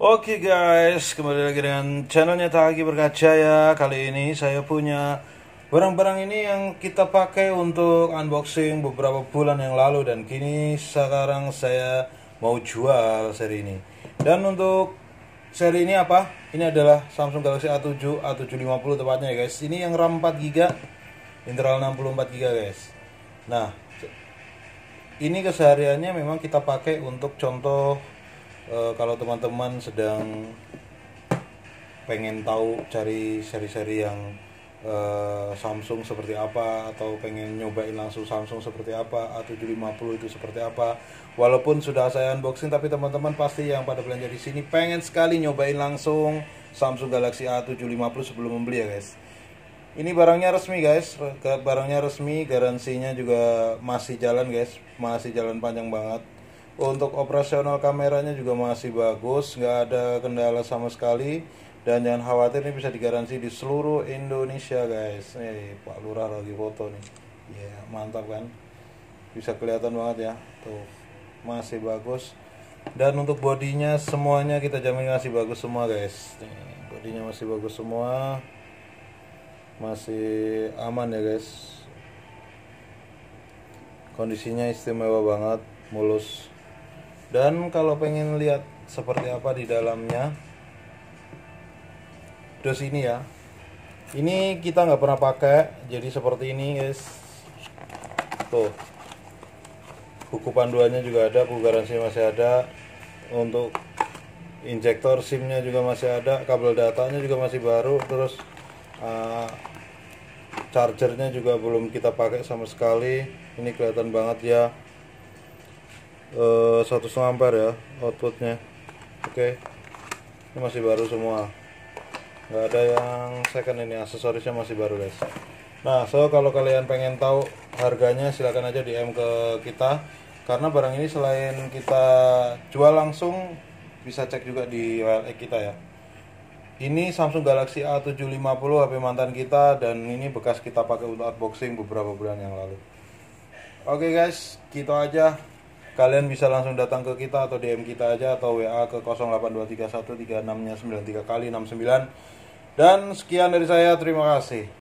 Oke guys, kembali lagi dengan channelnya Taki Berkaca ya. Kali ini saya punya barang-barang ini yang kita pakai untuk unboxing beberapa bulan yang lalu, dan kini sekarang saya mau jual seri ini. Dan untuk seri ini apa? Ini adalah Samsung Galaxy A7, A750 tepatnya ya guys. Ini yang RAM 4GB, internal 64GB guys. Nah, ini kesehariannya memang kita pakai untuk contoh kalau teman-teman sedang pengen tahu cari seri-seri yang Samsung seperti apa, atau pengen nyobain langsung Samsung seperti apa, A750 itu seperti apa. Walaupun sudah saya unboxing, tapi teman-teman pasti yang pada belanja di sini pengen sekali nyobain langsung Samsung Galaxy A750 sebelum membeli ya guys. Ini barangnya resmi guys, barangnya resmi, garansinya juga masih jalan guys, masih jalan panjang banget. Untuk operasional kameranya juga masih bagus, nggak ada kendala sama sekali. Dan jangan khawatir, ini bisa digaransi di seluruh Indonesia guys. Nih Pak Lurah lagi foto nih, ya mantap kan, bisa kelihatan banget ya, tuh masih bagus. Dan untuk bodinya semuanya kita jamin masih bagus semua guys. Nih, bodinya masih bagus semua, masih aman ya guys. Kondisinya istimewa banget, mulus. Dan kalau pengen lihat seperti apa di dalamnya, dos ini ya. Ini kita nggak pernah pakai, jadi seperti ini guys. Tuh, buku panduannya juga ada, buku garansi masih ada. Untuk injektor SIM-nya juga masih ada, kabel datanya juga masih baru. Terus chargernya juga belum kita pakai sama sekali. Ini kelihatan banget ya, 1,5 ampere ya outputnya. Oke, ini masih baru semua, nggak ada yang second. Ini aksesorisnya masih baru guys. Nah, kalau kalian pengen tahu harganya, silahkan aja DM ke kita, karena barang ini selain kita jual langsung, bisa cek juga di OLX kita ya. Ini Samsung Galaxy A750, HP mantan kita, dan ini bekas kita pakai untuk unboxing beberapa bulan yang lalu. Oke guys, gitu aja. Kalian bisa langsung datang ke kita atau DM kita aja, atau WA ke 0823136-nya 93 kali 69. Dan sekian dari saya, terima kasih.